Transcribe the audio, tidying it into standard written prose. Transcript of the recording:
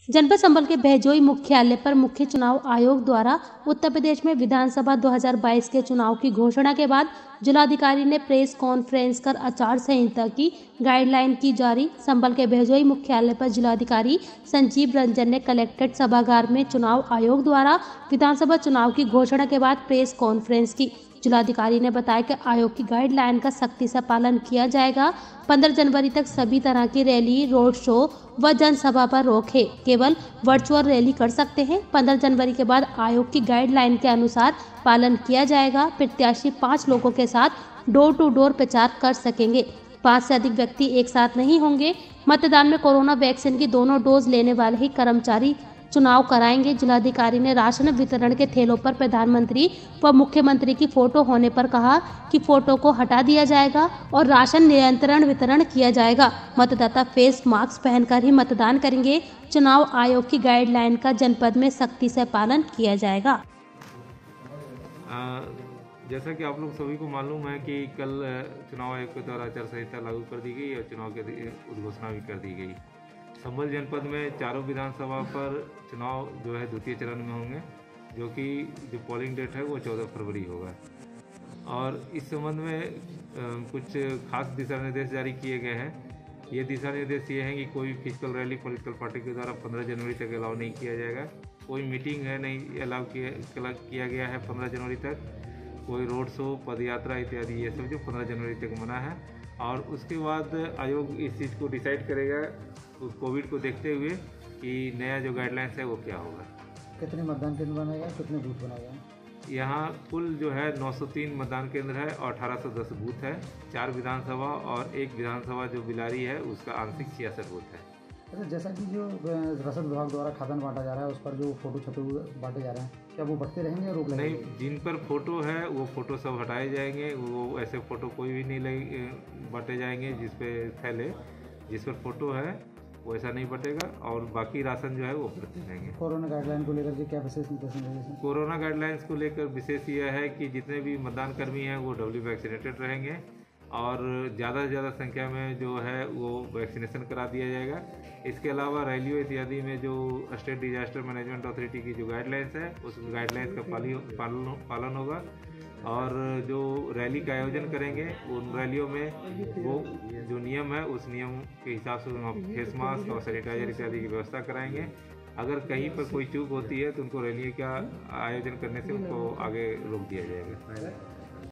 जनपद संबल के बहजोई मुख्यालय पर मुख्य चुनाव आयोग द्वारा उत्तर प्रदेश में विधानसभा 2022 के चुनाव की घोषणा के बाद जिलाधिकारी ने प्रेस कॉन्फ्रेंस कर आचार संहिता की गाइडलाइन की जारी। संबल के बहजोई मुख्यालय पर जिलाधिकारी संजीव रंजन ने कलेक्ट्रेट सभागार में चुनाव आयोग द्वारा विधानसभा चुनाव की घोषणा के बाद प्रेस कॉन्फ्रेंस की। जिलाधिकारी ने बताया कि आयोग की गाइडलाइन का सख्ती से पालन किया जाएगा। 15 जनवरी तक सभी तरह की रैली, रोड शो व जनसभा पर रोक है। केवल वर्चुअल रैली कर सकते हैं। 15 जनवरी के बाद आयोग की गाइडलाइन के अनुसार पालन किया जाएगा। प्रत्याशी 5 लोगों के साथ डोर टू डोर प्रचार कर सकेंगे। 5 से अधिक व्यक्ति एक साथ नहीं होंगे। मतदान में कोरोना वैक्सीन की दोनों डोज लेने वाले ही कर्मचारी चुनाव कराएंगे। जिलाधिकारी ने राशन वितरण के थैलों पर प्रधानमंत्री व मुख्यमंत्री की फोटो होने पर कहा कि फोटो को हटा दिया जाएगा और राशन नियंत्रण वितरण किया जाएगा। मतदाता फेस मास्क पहनकर ही मतदान करेंगे। चुनाव आयोग की गाइडलाइन का जनपद में सख्ती से पालन किया जाएगा। जैसा कि आप लोग सभी को मालूम है कि कल चुनाव आयोग के द्वारा आचार संहिता लागू कर दी गई और चुनाव की उद्घोषणा भी कर दी गई। संबल जनपद में चारों विधानसभा पर चुनाव जो है द्वितीय चरण में होंगे, जो कि जो पोलिंग डेट है वो 14 फरवरी होगा। और इस संबंध में कुछ खास दिशा निर्देश जारी किए गए हैं। ये दिशा निर्देश ये हैं कि कोई फिजिकल रैली पॉलिटिकल पार्टी के द्वारा 15 जनवरी तक अलाउ नहीं किया जाएगा। कोई मीटिंग है नहीं अलाउ किया गया है 15 जनवरी तक। कोई रोड शो, पदयात्रा इत्यादि ये सब जो 15 जनवरी तक मना है। और उसके बाद आयोग इस चीज़ को डिसाइड करेगा उस कोविड को देखते हुए कि नया जो गाइडलाइंस है वो क्या होगा। कितने मतदान केंद्र बनाए गए, कितने बूथ बनाए गए? यहाँ कुल जो है 903 मतदान केंद्र है और 1810 बूथ है। 4 विधानसभा और 1 विधानसभा जो बिलारी है उसका आंशिक 66 बूथ है। अच्छा, जैसा कि जो रसद विभाग द्वारा खाद्यान्न बांटा जा रहा है उस पर जो फोटो छपे हुए बांटे जा रहे हैं, क्या वो बढ़ते रहेंगे या रोक लगेगी? नहीं, जिन पर फोटो है वो फोटो सब हटाए जाएंगे। वो ऐसे फोटो कोई भी नहीं बांटे जाएंगे जिस पे थैले जिस पर फोटो है वो ऐसा नहीं बटेगा। और बाकी राशन जो है वो बढ़ते रहेंगे। कोरोना गाइडलाइन को लेकर के क्या विशेष निर्देशन रहेंगे? कोरोना गाइडलाइंस को लेकर विशेष यह है कि जितने भी मतदान कर्मी हैं वो डबली वैक्सीनेटेड रहेंगे और ज़्यादा से ज़्यादा संख्या में जो है वो वैक्सीनेशन करा दिया जाएगा। इसके अलावा रैलियों इत्यादि में जो स्टेट डिजास्टर मैनेजमेंट अथॉरिटी की जो गाइडलाइंस है उस गाइडलाइंस का पालन होगा। और जो रैली का आयोजन करेंगे उन रैलियों में वो जो नियम है उस नियम के हिसाब से फेस मास्क और सैनिटाइजर इत्यादि की व्यवस्था कराएंगे। अगर कहीं पर कोई चूक होती है तो उनको रैली का आयोजन करने से उनको आगे रोक दिया जाएगा।